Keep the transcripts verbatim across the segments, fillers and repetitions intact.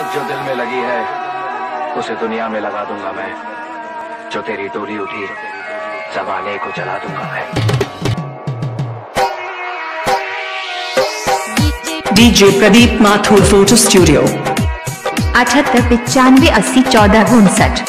जो दिल में लगी है उसे दुनिया में लगा दूंगा मैं। जो तेरी डोली उठी जमाने को जला दूंगा मैं। DJ Pradeep Mathur photo studio अठहत्तर पिचानवे अस्सी चौदह उनसठ।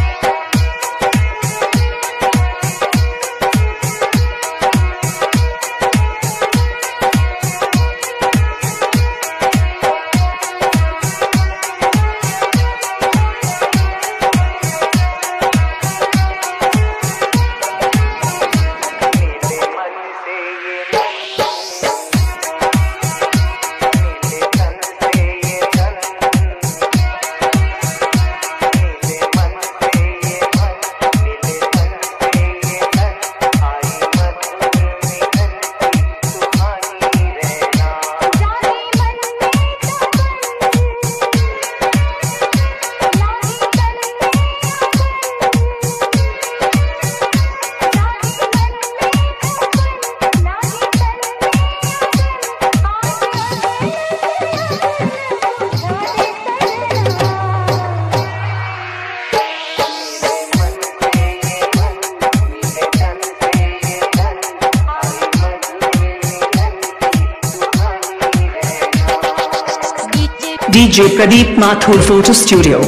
DJ Pradeep Mathur photo studio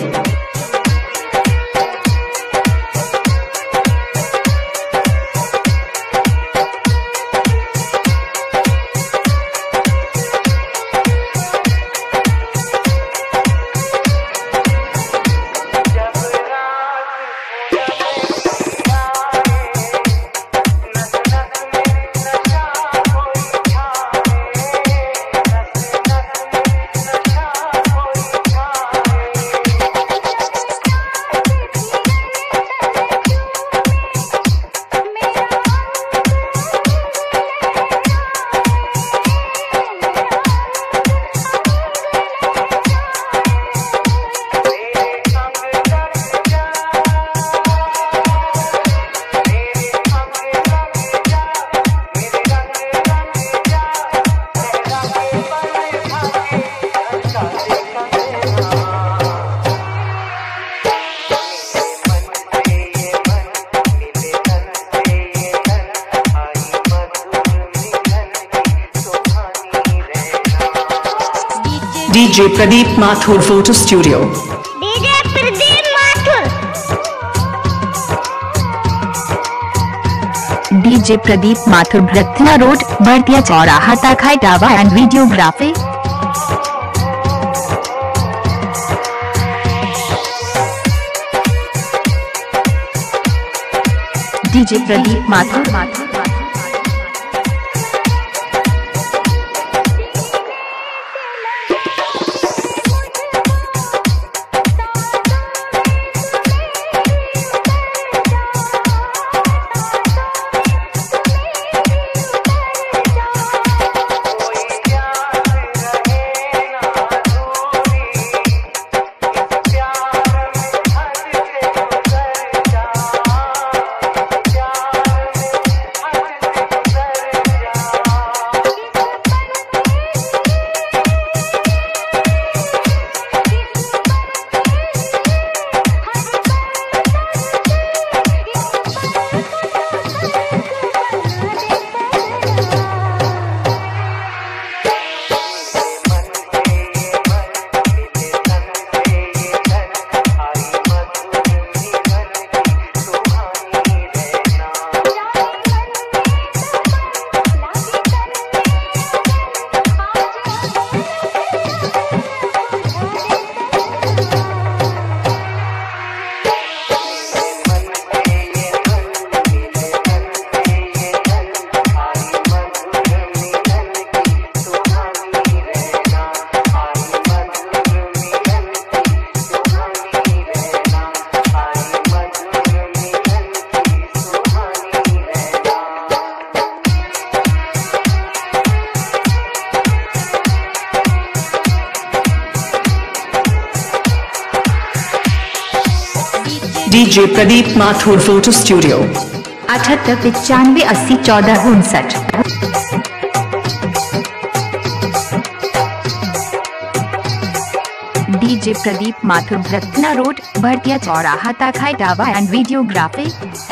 DJ Pradeep Mathur photo studio DJ Pradeep Mathur DJ Pradeep Mathur Bhartiya road Bhartiya चौराहा ताखाई टावा and videography. DJ Pradeep Mathur Mathur DJ Pradeep Mathur photo studio अठहत्तर पिचानवे अस्सी चौदह उनसठ। डीजे प्रदीप माथुर रत्ना रोड भरतिया चौराहा ताखाई डावा एंड वीडियोग्राफी।